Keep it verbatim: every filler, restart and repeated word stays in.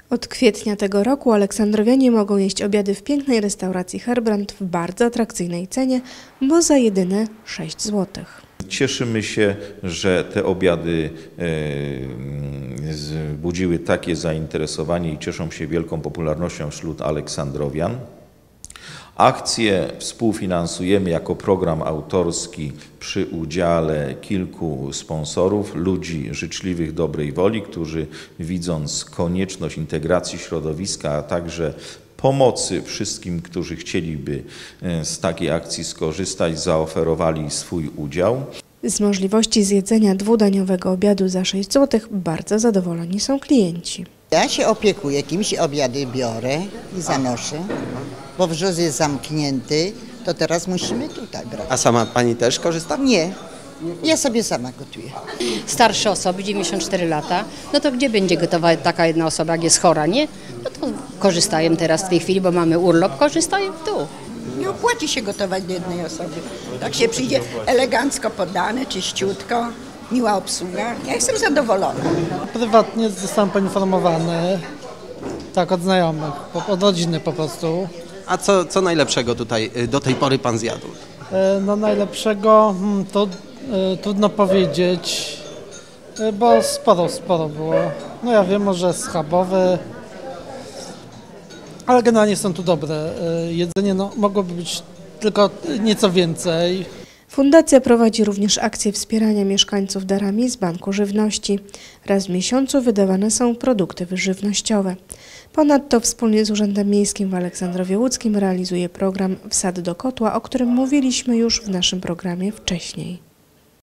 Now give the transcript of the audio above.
Od kwietnia tego roku aleksandrowianie mogą jeść obiady w pięknej restauracji Herbrand w bardzo atrakcyjnej cenie, bo za jedyne sześć złotych. Cieszymy się, że te obiady wzbudziły takie zainteresowanie i cieszą się wielką popularnością wśród aleksandrowian. Akcję współfinansujemy jako program autorski przy udziale kilku sponsorów, ludzi życzliwych dobrej woli, którzy widząc konieczność integracji środowiska, a także pomocy wszystkim, którzy chcieliby z takiej akcji skorzystać, zaoferowali swój udział. Z możliwości zjedzenia dwudaniowego obiadu za sześć złotych bardzo zadowoleni są klienci. Ja się opiekuję, kimś obiady biorę i zanoszę, bo wrzos jest zamknięty, to teraz musimy tutaj brać. A sama pani też korzysta? Nie, ja sobie sama gotuję. Starsze osoby, dziewięćdziesiąt cztery lata, no to gdzie będzie gotowa taka jedna osoba, jak jest chora, nie? No to korzystają teraz w tej chwili, bo mamy urlop, korzystają tu. Nie opłaci się gotować dla jednej osoby. Tak się przyjdzie elegancko podane, czyściutko, miła obsługa. Ja jestem zadowolona. Prywatnie zostałem poinformowany, tak, od znajomych, od rodziny po prostu. A co, co najlepszego tutaj do tej pory pan zjadł? No najlepszego to trudno powiedzieć, bo sporo, sporo było. No ja wiem, może schabowy, ale generalnie są tu dobre. Jedzenie no, mogłoby być tylko nieco więcej. Fundacja prowadzi również akcję wspierania mieszkańców darami z Banku Żywności. Raz w miesiącu wydawane są produkty żywnościowe. Ponadto wspólnie z Urzędem Miejskim w Aleksandrowie Łódzkim realizuje program Wsad do kotła, o którym mówiliśmy już w naszym programie wcześniej.